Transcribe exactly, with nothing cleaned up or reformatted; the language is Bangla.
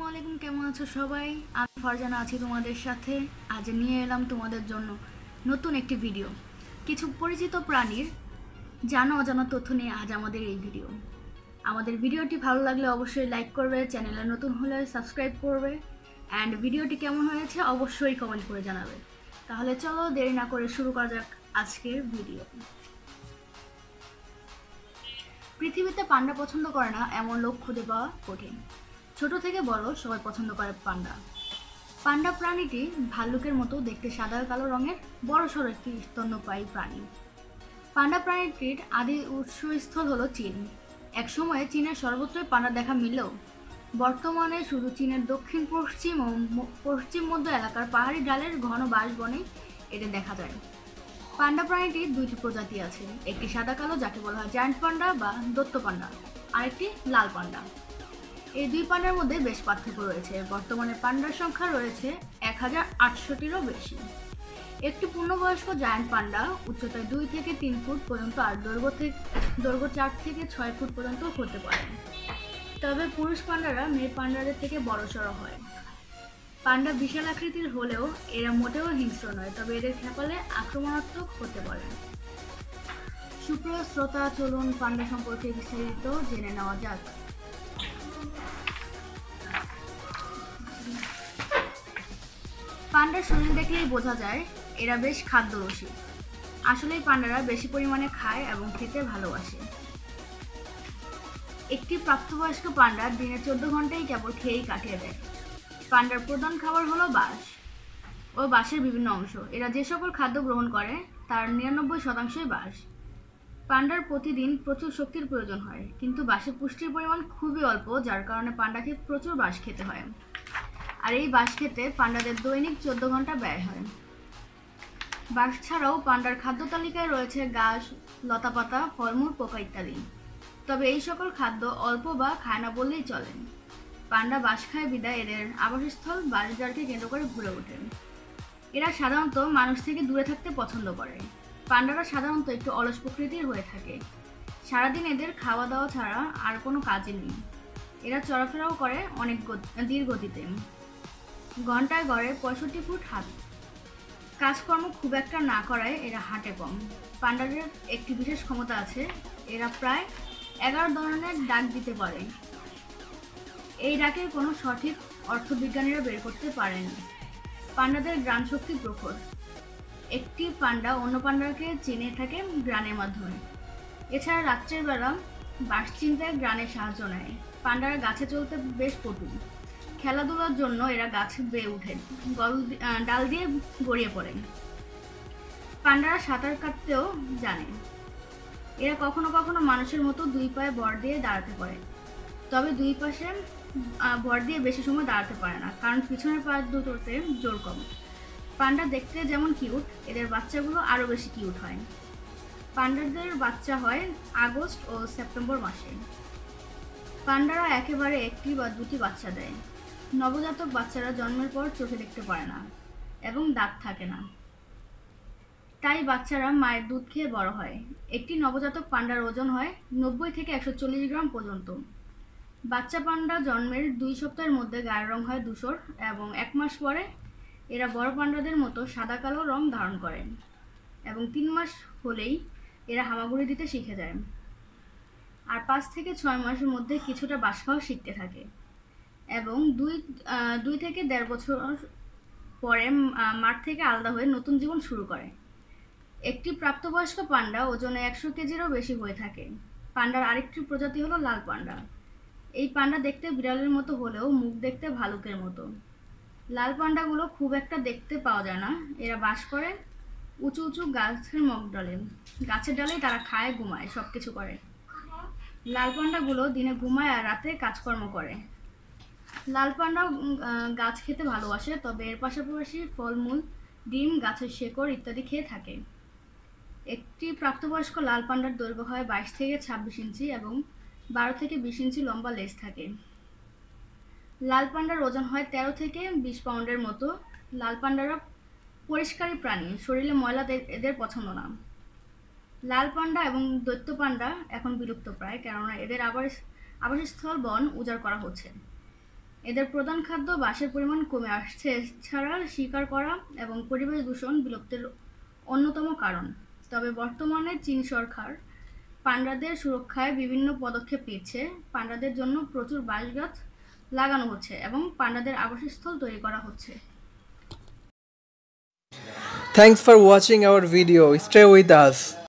আসসালামু আলাইকুম, কেমন আছো সবাই? আমি ফারজানা আছি তোমাদের সাথে। আজ নিয়ে এলাম তোমাদের জন্য নতুন একটি ভিডিও, কিছু পরিচিত প্রাণীর জানা অজানা তথ্য নিয়ে আজ আমাদের এই ভিডিও। আমাদের ভিডিওটি ভালো লাগলে অবশ্যই লাইক করবে, চ্যানেলে নতুন হলে সাবস্ক্রাইব করবে, অ্যান্ড ভিডিওটি কেমন হয়েছে অবশ্যই কমেন্ট করে জানাবে। তাহলে চলো দেরি না করে শুরু করা যাক আজকের ভিডিও। পৃথিবীতে পান্ডা পছন্দ করে না এমন লোক খুঁজে পাওয়া কঠিন। ছোট থেকে বড় সবাই পছন্দ করে পান্ডা। পান্ডা প্রাণীটি ভাল্লুকের মতো দেখতে সাদা কালো রঙের বড়সড় একটি স্তন্যপায়ী প্রাণী। পান্ডা প্রাণীটির আদি উৎসস্থল হলো চীন। একসময়ে চীনের সর্বত্রই পান্ডা দেখা মিললেও বর্তমানে শুধু চীনের দক্ষিণ পশ্চিম ও পশ্চিম মধ্য এলাকার পাহাড়ি ডালের ঘন বাঁশবনে এদের দেখা যায়। পান্ডা প্রাণীটির দুইটি প্রজাতি আছে, একটি সাদা কালো যাকে বলা হয় জায়ান্ট পান্ডা বা দৈত্য পান্ডা, আরেকটি লাল পান্ডা। এই দুই পান্ডার মধ্যে বেশ পার্থক্য রয়েছে। বর্তমানে পান্ডার সংখ্যা রয়েছে এক হাজার আটশোটিরও বেশি। একটি পূর্ণবয়স্ক জায়ান্ট পান্ডা উচ্চতায় দুই থেকে তিন ফুট পর্যন্ত আর দৈর্ঘ্য থেকে দৈর্ঘ্য চার থেকে ছয় ফুট পর্যন্ত হতে পারে। তবে পুরুষ পান্ডারা মেয়ে পান্ডাদের থেকে বড়সড় হয়। পান্ডা বিশাল আকৃতির হলেও এরা মোটেও হিংস্র নয়, তবে এদের খেপালে আক্রমণাত্মক হতে পারে। সুপ্রিয় শ্রোতা, চলুন পান্ডা সম্পর্কে বিস্তারিত জেনে নেওয়া যাক। পান্ডার শরীর দেখলেই বোঝা যায় এরা বেশ খাদ্যরসিক। আসলেই পান্ডারা বেশি পরিমাণে খায় এবং খেতে ভালোবাসে। একটি প্রাপ্তবয়স্ক পান্ডা দিনে চোদ্দ ঘন্টাই কেবল খেয়েই কাটিয়ে দেয়। পান্ডার প্রধান খাবার হলো বাঁশ ও বাঁশের বিভিন্ন অংশ। এরা যে সকল খাদ্য গ্রহণ করে তার নিরানব্বই শতাংশই বাঁশ। পান্ডার প্রতিদিন প্রচুর শক্তির প্রয়োজন হয়, কিন্তু বাঁশে পুষ্টির পরিমাণ খুবই অল্প, যার কারণে পান্ডাকে প্রচুর বাঁশ খেতে হয়। আর এই বাঁশ খেতে পান্ডাদের দৈনিক চোদ্দ ঘন্টা ব্যয় হয়। বাঁশ ছাড়াও পান্ডার খাদ্য তালিকায় রয়েছে ঘাস, লতাপাতা, ফলমূল, পোকা ইত্যাদি। তবে এই সকল খাদ্য অল্প বা খায় না বললেই চলে। পান্ডা বাঁশ খায় বিদায় এদের আবাসস্থল বাঁশঝাড়কে কেন্দ্র করে ঘুরে ওঠে। এরা সাধারণত মানুষ থেকে দূরে থাকতে পছন্দ করে। পান্ডারা সাধারণত একটু অলস প্রকৃতির হয়ে থাকে। সারাদিন এদের খাওয়া দাওয়া ছাড়া আর কোনো কাজই নেই। এরা চলাফেরাও করে অনেক ধীর গতিতে, ঘন্টায় গড়ে পঁয়ষট্টি ফুট হাঁটে। কাজকর্ম খুব একটা না করায় এরা হাঁটে কম। পান্ডাদের একটি বিশেষ ক্ষমতা আছে, এরা প্রায় এগারো ধরনের ডাক দিতে পারে। এই ডাকের কোনো সঠিক অর্থ বিজ্ঞানীরা বের করতে পারেন। পান্ডাদের ঘ্রাণ শক্তি প্রখর। একটি পান্ডা অন্য পান্ডাকে চিনে থাকে ঘ্রাণের মাধ্যমে। এছাড়া রাত্রের বেলা বাঁশ চিনতে ঘ্রাণের সাহায্য নেয়। পান্ডারা গাছে চলতে বেশ পটু। খেলাধুলার জন্য এরা গাছে বেয়ে ওঠেন, ডাল দিয়ে গড়িয়ে পড়েন। পান্ডারা সাঁতার কাটতেও জানে। এরা কখনো কখনো মানুষের মতো দুই পায়ে ভর দিয়ে দাঁড়াতে পারে, তবে দুই পাশে ভর দিয়ে বেশি সময় দাঁড়াতে পারে না, কারণ পিছনের পা দুটোতে জোর কম। পান্ডা দেখতে যেমন কিউট, এদের বাচ্চাগুলো আরও বেশি কিউট হয়। পান্ডাদের বাচ্চা হয় আগস্ট ও সেপ্টেম্বর মাসে। পান্ডারা একেবারে একটি বা দুটি বাচ্চা দেয়। নবজাতক বাচ্চারা জন্মের পর চোখে দেখতে পারে না এবং দাঁত থাকে না, তাই বাচ্চারা মায়ের দুধ খেয়ে বড় হয়। একটি নবজাতক পান্ডার ওজন হয় নব্বই থেকে একশো চল্লিশ গ্রাম পর্যন্ত। বাচ্চা পান্ডা জন্মের দুই সপ্তাহের মধ্যে গায়ের রং হয় ধূসর এবং এক মাস পরে এরা বড় পান্ডাদের মতো সাদা কালো রং ধারণ করে এবং তিন মাস হলেই এরা হামাগুড়ি দিতে শিখে যায়। আর পাঁচ থেকে ছয় মাসের মধ্যে কিছুটা বাঁশ খাওয়া শিখতে থাকে এবং দুই দুই থেকে দেড় বছর পরে মাঠ থেকে আলাদা হয়ে নতুন জীবন শুরু করে। একটি প্রাপ্তবয়স্ক পান্ডা ওজনে একশো কেজিরও বেশি হয়ে থাকে। পান্ডার আরেকটি প্রজাতি হলো লাল পান্ডা। এই পান্ডা দেখতে বিড়ালের মতো হলেও মুখ দেখতে ভালুকের মতো। লাল পান্ডাগুলো খুব একটা দেখতে পাওয়া যায় না। এরা বাস করে উঁচু উঁচু গাছের মগডালে। গাছের ডালেই তারা খায়, ঘুমায়, সব কিছু করে। লাল পান্ডাগুলো দিনে ঘুমায় আর রাতে কাজকর্ম করে। লাল পান্ডা গাছ খেতে ভালোবাসে, তবে এর পাশাপাশি ফলমূল, ডিম, গাছের শেকড় ইত্যাদি খেয়ে থাকে। একটি প্রাপ্তবয়স্ক লাল পান্ডার দৈর্ঘ্য হয় বাইশ থেকে ছাব্বিশ ইঞ্চি এবং বারো থেকে বিশ ইঞ্চি লম্বা লেজ থাকে। লাল পান্ডার ওজন হয় তেরো থেকে বিশ পাউন্ডের মতো। লাল পান্ডারা পরিষ্কারী প্রাণী, শরীরে ময়লা এদের পছন্দ না। লাল পান্ডা এবং দৈত্য পান্ডা এখন বিলুপ্ত প্রায়, কেননা এদের আবার আবাসস্থল বন উজাড় করা হচ্ছে। এদের প্রধান খাদ্য বাঁশের পরিমাণ কমে আসছে, এছাড়া শিকার করা এবং পরিবেশ দূষণ বিলুপ্তির অন্যতম কারণ। তবে বর্তমানে চীন সরকার পান্ডাদের সুরক্ষায় বিভিন্ন পদক্ষেপ নিচ্ছে। পান্ডাদের জন্য প্রচুর বাঁশ গাছ লাগানো হচ্ছে এবং পান্ডাদের আবাসস্থল তৈরি করা হচ্ছে। Thanks for watching our video. Stay with us.